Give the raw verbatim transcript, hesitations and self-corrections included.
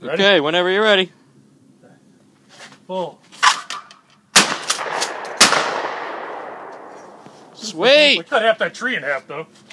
Ready? Okay, whenever you're ready. Pull. Sweet! We cut half that tree in half, though.